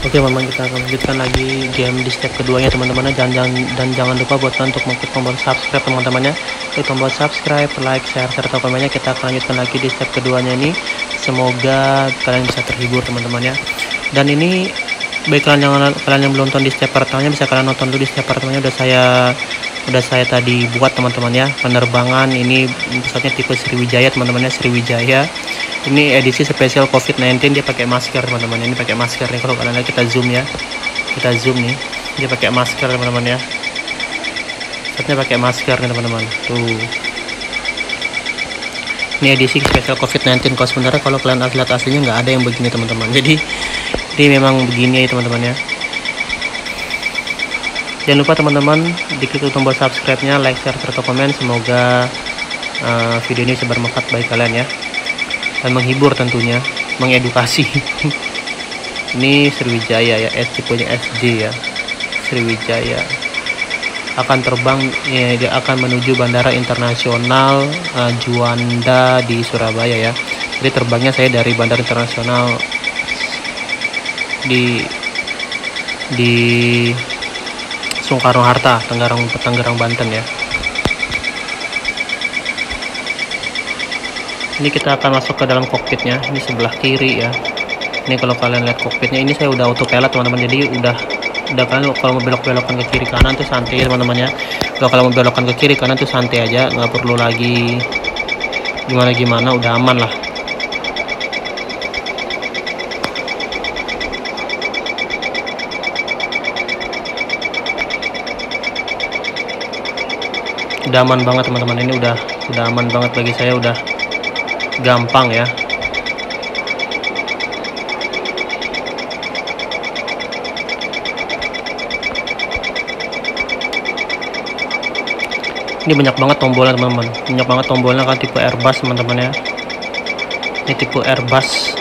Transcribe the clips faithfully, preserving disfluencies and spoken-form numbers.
Oke teman-teman, kita akan lanjutkan lagi game di step keduanya teman-teman. Dan jangan dan jangan lupa buat kalian untuk mengklik tombol subscribe teman-temannya. Klik tombol subscribe, like, share, serta komennya. Kita akan lanjutkan lagi di step keduanya ini. Semoga kalian bisa terhibur teman-teman ya. Dan ini baik kalian yang kalian yang belum nonton di step pertamanya, bisa kalian nonton dulu di step pertamanya. Udah saya udah saya tadi buat teman-teman ya. Penerbangan ini pesawatnya tipe Sriwijaya teman-teman ya, Sriwijaya. Ini edisi spesial covid sembilan belas, dia pakai masker teman-teman. Ini pakai masker nih, kalau kalian lihat kita zoom ya. Kita zoom nih. Dia pakai masker teman-teman ya. Pesawatnya pakai masker nih teman-teman. Tuh. Ini edisi spesial covid sembilan belas. Kalau sebenarnya kalau kalian lihat aslinya nggak ada yang begini teman-teman. Jadi ini memang begini ya teman-teman ya. Jangan lupa teman-teman diklik tombol subscribe-nya, like, share, serta komen. Semoga uh, video ini bisa bermanfaat bagi kalian ya, dan menghibur tentunya, mengedukasi. Ini Sriwijaya ya, S tipenya S J ya, Sriwijaya akan terbang ya, dia akan menuju Bandara Internasional uh, Juanda di Surabaya ya. Jadi terbangnya saya dari Bandara Internasional di di Soekarno-Hatta, Tangerang, Tangerang, Banten ya. Ini kita akan masuk ke dalam kokpitnya. Ini sebelah kiri ya. Ini kalau kalian lihat kokpitnya, ini saya udah autopilot teman-teman. Jadi udah udah kalian kalau mau belok-belokkan ke kiri kanan tuh santai ya teman-teman ya. Kalau kalau mau belokkan ke kiri kanan tuh santai aja, nggak perlu lagi gimana-gimana, udah aman lah. Udah aman banget teman-teman. Ini udah udah aman banget bagi saya, udah gampang ya. Ini banyak banget tombolnya teman-teman, banyak banget tombolnya kan, tipe Airbus teman-teman ya. Ini tipe Airbus,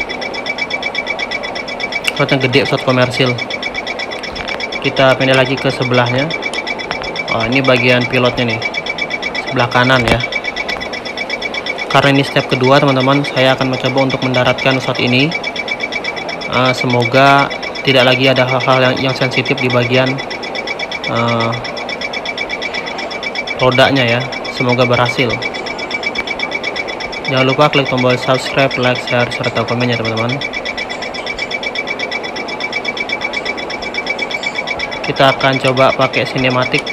pesawat yang gede, pesawat komersil. Kita pindah lagi ke sebelahnya. Oh, ini bagian pilotnya nih, sebelah kanan ya. Karena ini step kedua teman-teman, saya akan mencoba untuk mendaratkan pesawat ini. Uh, semoga tidak lagi ada hal-hal yang, yang sensitif di bagian uh, rodanya ya. Semoga berhasil. Jangan lupa klik tombol subscribe, like, share, serta komennya teman-teman. Kita akan coba pakai sinematik.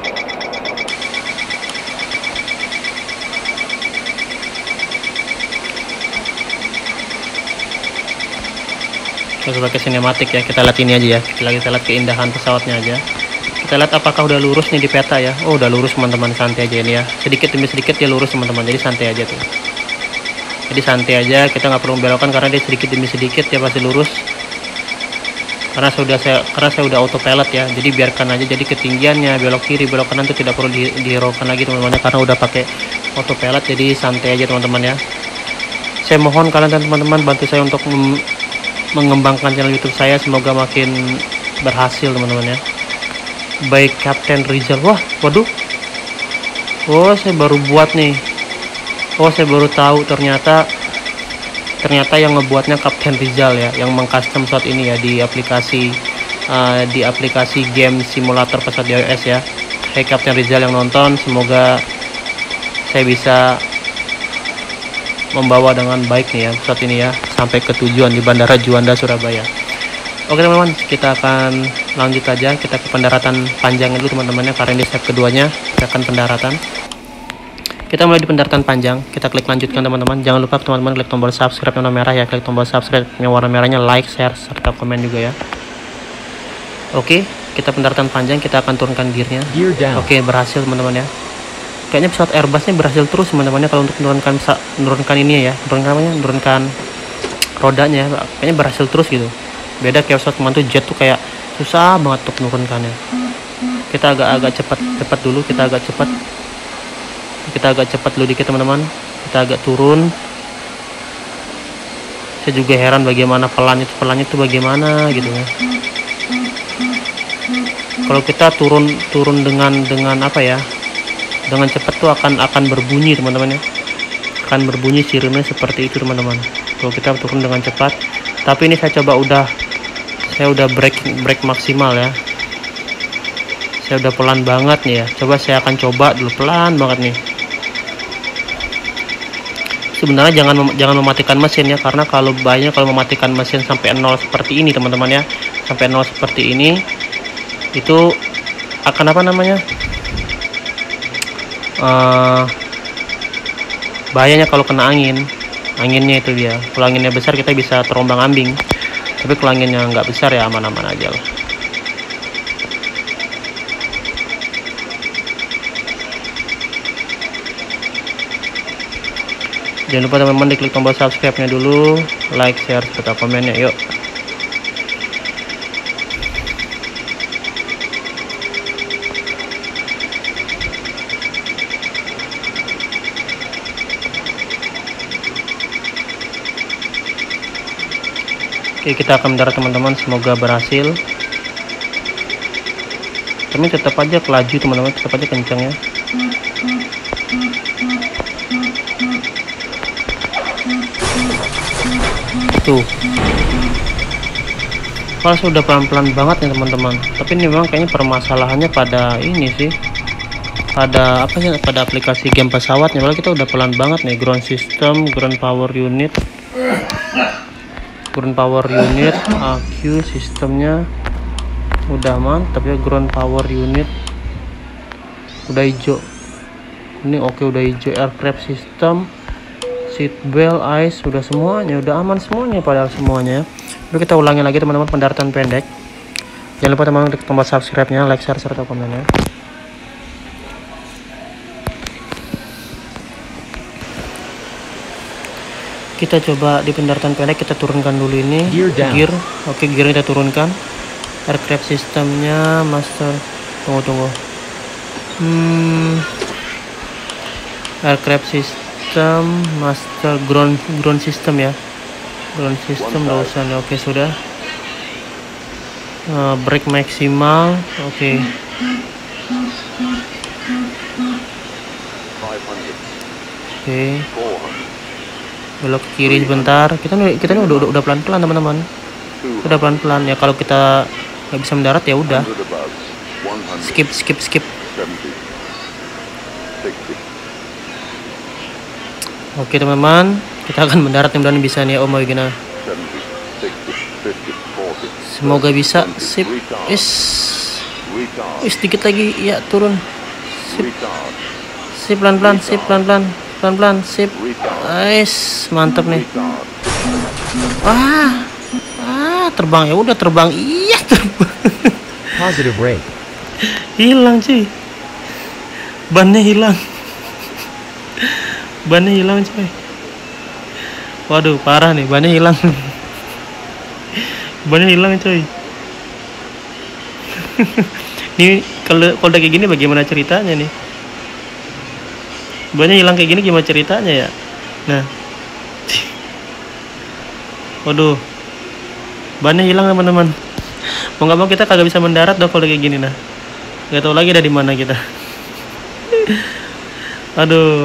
Kita pakai sinematik ya. Kita lihat ini aja ya. Kita lagi lihat keindahan pesawatnya aja. Kita lihat apakah udah lurus nih di peta ya. Oh, udah lurus teman-teman, santai aja ini ya. Sedikit demi sedikit dia lurus teman-teman. Jadi santai aja tuh. Jadi santai aja, kita nggak perlu belokkan karena dia sedikit demi sedikit dia pasti lurus. Karena sudah saya karena saya udah autopilot ya. Jadi biarkan aja, jadi ketinggiannya belok kiri, belok kanan itu tidak perlu di, dihiraukan lagi teman-teman karena udah pakai autopilot. Jadi santai aja teman-teman ya. Saya mohon kalian dan teman-teman bantu saya untuk mengembangkan channel YouTube saya, semoga makin berhasil teman-teman ya. Baik Kapten Rizal, wah, waduh, oh saya baru buat nih, oh saya baru tahu ternyata ternyata yang ngebuatnya Kapten Rizal ya, yang mengcustom pesawat ini ya di aplikasi uh, di aplikasi game simulator pesawat di iOS ya. Hai Kapten Rizal yang nonton, semoga saya bisa membawa dengan baik nih ya pesawat ini ya sampai ke tujuan di Bandara Juanda Surabaya. Oke teman-teman, kita akan lanjut aja, kita ke pendaratan panjang dulu teman-temannya karena ini step keduanya. Kita akan pendaratan. Kita mulai di pendaratan panjang, kita klik lanjutkan teman-teman. Jangan lupa teman-teman klik tombol subscribe yang warna merah ya, klik tombol subscribe yang warna merahnya, like, share, serta komen juga ya. Oke, kita pendaratan panjang, kita akan turunkan gearnya. Gear Oke, berhasil teman-teman ya. Kayaknya pesawat Airbus ini berhasil terus teman-teman ya kalau untuk menurunkan menurunkan ini ya, menurunkan namanya, menurunkan rodanya, kayaknya berhasil terus gitu. Beda kayak pesawat teman tuh jet tuh kayak susah banget untuk menurunkannya. Kita agak-agak cepat cepat dulu, kita agak cepat, kita agak cepat dulu dikit teman-teman. Kita agak turun. Saya juga heran bagaimana pelannya itu pelannya itu bagaimana gitu ya. Kalau kita turun turun dengan dengan apa ya? Dengan cepat tuh akan akan berbunyi teman-teman ya, akan berbunyi sirene seperti itu teman-teman. Kalau kita turun dengan cepat, tapi ini saya coba udah Saya udah break break maksimal ya. Saya udah pelan banget nih ya. Coba saya akan coba dulu pelan banget nih. Sebenarnya jangan mem jangan mematikan mesin ya, karena kalau bahayanya kalau mematikan mesin sampai nol seperti ini teman-teman ya. Sampai nol seperti ini itu akan apa namanya? Uh, bahayanya kalau kena angin. Anginnya itu dia. Kalau anginnya besar kita bisa terombang-ambing. Tapi kalau anginnya nggak besar ya aman-aman aja lah. Jangan lupa teman-teman diklik tombol subscribe-nya dulu, like, share, serta komennya. Yuk. Oke, kita akan mendarat teman-teman, semoga berhasil. Tapi tetap aja kelaju teman-teman, tetap aja kencang ya. Tuh. Kalau sudah pelan-pelan banget nih teman-teman. Tapi ini memang kayaknya permasalahannya pada ini sih. Pada apa sih? Pada aplikasi game pesawatnya. Kalau kita udah pelan banget nih, ground system, ground power unit. Ground power unit, A Q sistemnya udah mantap ya. Ground power unit udah hijau. Ini oke, udah hijau. Aircraft system, seat belt, ice, udah semuanya, udah aman semuanya padahal semuanya. Lalu kita ulangi lagi teman-teman pendaratan pendek. Jangan lupa teman-teman klik tombol subscribe-nya, like, share, serta komennya. Kita coba di pendaratan pendek, kita turunkan dulu ini gear, gear. Oke, gear kita turunkan. Aircraft sistemnya master, tunggu tunggu hmm, aircraft system master, ground ground system ya, ground system nggak usah nih. Oke, sudah. Uh, brake maksimal. Oke, oke, belok ke kiri sebentar. Kita nih kita nih udah udah pelan-pelan teman-teman, udah pelan-pelan ya. Kalau kita nggak bisa mendarat ya udah skip skip skip. Oke teman-teman, kita akan mendarat, mudah-mudahan bisa nih. Oh my god, semoga bisa. Sip, is is dikit lagi ya, turun. Sip, sip pelan-pelan, sip pelan-pelan, pelan-pelan, sip. Guys, mantap nih. Wah, ah, terbang ya, udah terbang. Iya, terbang. Positive brake. Hilang cuy, bannya hilang, bannya hilang cuy. Waduh, parah nih, bannya hilang. Bannya hilang cuy. Ini kalau kalau kayak gini bagaimana ceritanya nih? Bannya hilang kayak gini gimana ceritanya ya? Nah, waduh, bannya hilang teman-teman. Mau nggak mau kita kagak bisa mendarat dong kalau kayak gini. Nah, nggak tahu lagi dari mana kita. Aduh,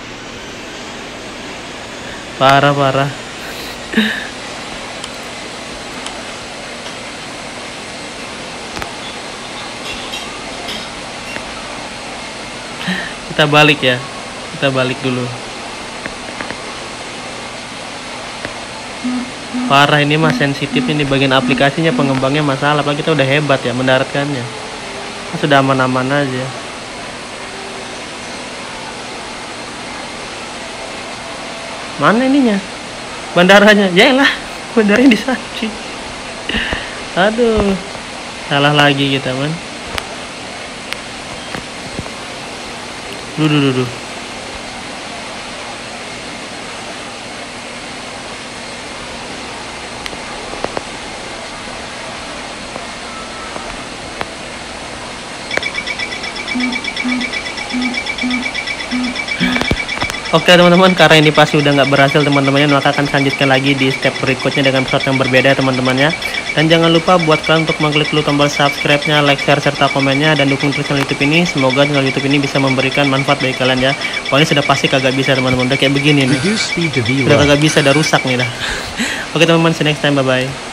parah parah. Kita balik ya, kita balik dulu. Parah ini mah, sensitif ini bagian aplikasinya, pengembangnya masalah. Apalagi kita udah hebat ya mendaratkannya, sudah aman-aman aja. Mana ininya, bandaranya? Yaelah, bandaranya di sana. Aduh, salah lagi kita man. Duh, duh, duh, duh. Oke teman-teman, karena ini pasti udah nggak berhasil teman-temannya, maka akan lanjutkan lagi di step berikutnya dengan pesawat yang berbeda teman-temannya. Dan jangan lupa buat kalian untuk mengklik dulu tombol subscribe-nya, like, share, serta komennya, dan dukung terus channel YouTube ini. Semoga channel YouTube ini bisa memberikan manfaat bagi kalian ya. Wah, ini sudah pasti kagak bisa teman-teman, udah kayak begini nih, udah kagak bisa, udah rusak nih dah. Oke teman-teman, see you next time, bye bye.